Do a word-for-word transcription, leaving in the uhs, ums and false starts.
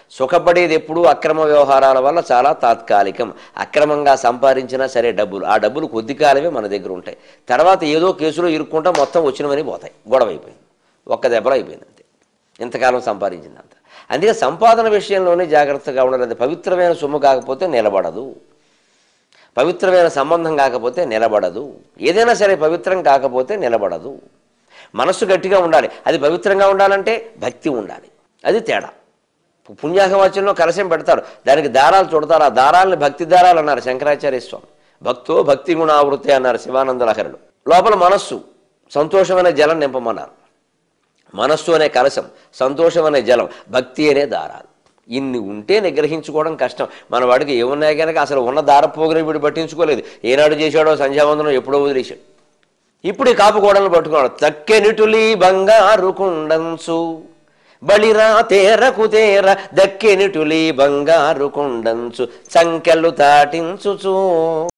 సుఖపడేది ఎప్పుడు అక్రమ వ్యవహారాల వల్ల చాలా తాత్కాలికం. అక్రమంగా సంపాదించినా సరే డబ్బులు, ఆ డబ్బులు కొద్ది కాలమే మన దగ్గర ఉంటాయి. తర్వాత ఏదో కేసులో ఇరుక్కుంటా మొత్తం వచ్చినవని పోతాయి. గొడవ అయిపోయింది, ఒక్క దెబ్బలో అయిపోయింది అంతే, ఇంతకాలం సంపాదించిందంత. అందుకే సంపాదన విషయంలోనే జాగ్రత్తగా ఉండాలి. అది పవిత్రమైన సొమ్ము కాకపోతే నిలబడదు, పవిత్రమైన సంబంధం కాకపోతే నిలబడదు. ఏదైనా సరే పవిత్రం కాకపోతే నిలబడదు. మనస్సు గట్టిగా ఉండాలి. అది పవిత్రంగా ఉండాలంటే భక్తి ఉండాలి, అది తేడా. పుణ్యాహవాచ్యంలో కలశం పెడతారు, దానికి దారాలు చుడతారు. ఆ దారాలని భక్తి దారాలు అన్నారు శంకరాచార్య స్వామి. భక్తో భక్తి గుణావృతి అన్నారు శివానంద లహరులు. లోపల మనస్సు సంతోషమైన జలం నింపమన్నారు. మనస్సు అనే కలశం, సంతోషం అనే జలం, భక్తి అనే దారాలు. ఇన్ని ఉంటే నిగ్రహించుకోవడం కష్టం. మన వాడికి ఏమున్నాయి కనుక అసలు ఉన్న దారపోగుని వీడు పట్టించుకోలేదు. ఏనాడు చేశాడో సంధ్యావందనం ఎప్పుడో వదిలేశాడు. ఇప్పుడు ఈ కాపు గోడలను పట్టుకున్నాడు. తక్కెనిటులి బంగారు కుండంచు బలిరా తేరకు తేర దక్కెనిటులి బంగారు కుండంచు సంకెళ్ళు తాటించుచూ